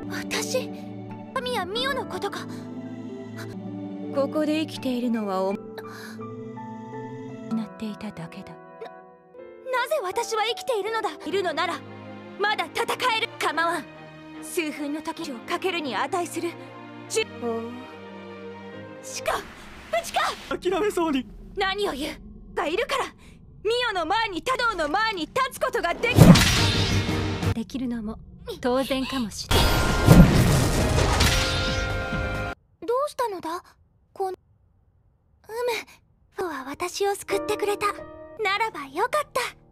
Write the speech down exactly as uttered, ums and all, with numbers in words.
私、神谷美桜のことか。 ここで生きているのはおなっていただけだ。な、 なぜ私は生きているのだ。いるのならまだ戦える。構わん。数分の時をかけるに値する。じゅおしかうちか諦めそうに。 何を言うがいるからミオの前に太郎の前に立つことができた。 できるのも当然かもしれない。 どうしたのだこのうむ。フォは私を救ってくれた。ならばよかった。